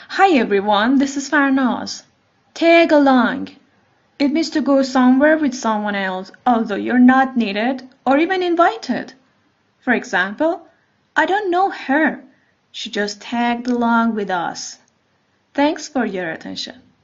Hi everyone, this is Farnaz. Tag along. It means to go somewhere with someone else, although you're not needed or even invited. For example, I don't know her. She just tagged along with us. Thanks for your attention.